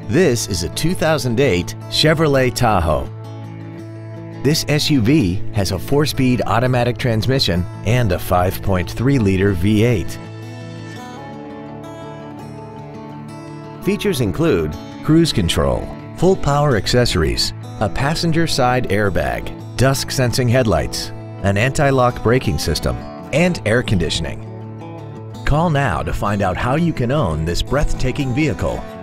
This is a 2008 Chevrolet Tahoe. This SUV has a 4-speed automatic transmission and a 5.3-liter V8. Features include cruise control, full power accessories, a passenger side airbag, dusk sensing headlights, an anti-lock braking system, and air conditioning. Call now to find out how you can own this breathtaking vehicle.